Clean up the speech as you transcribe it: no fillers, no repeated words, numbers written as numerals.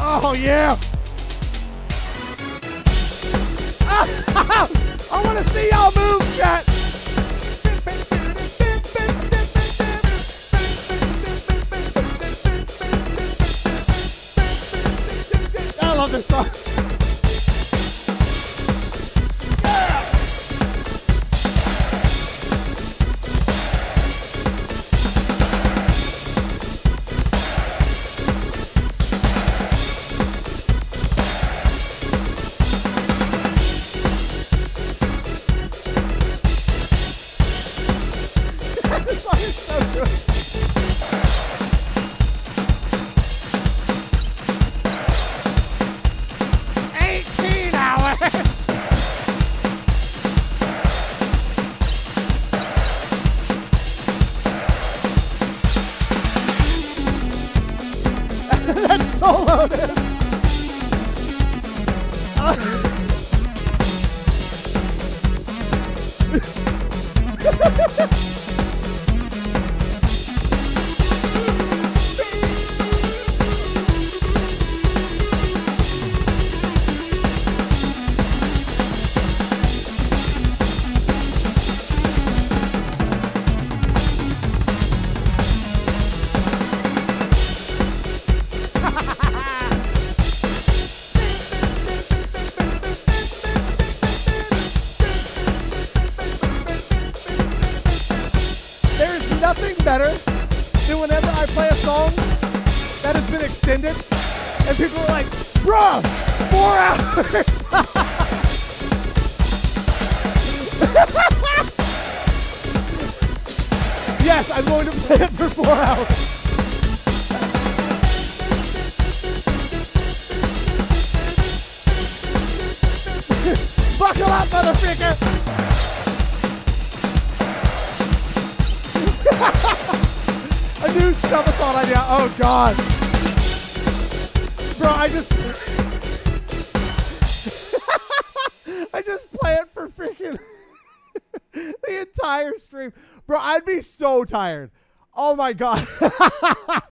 Oh, yeah. I want to see y'all move, chat. I love this song. This song is so good. That's so loaded. There's nothing better than whenever I play a song that has been extended and people are like, bruh, 4 hours. Yes, I'm going to play it for 4 hours. Buckle up, motherfucker. A new subathon idea. Oh, God. Bro, I just play it for freaking the entire stream. Bro, I'd be so tired. Oh, my God.